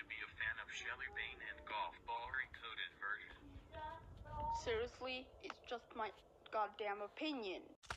to be a fan of Shelly Bain and Golf Ball Recoded version. Seriously, it's just my goddamn opinion.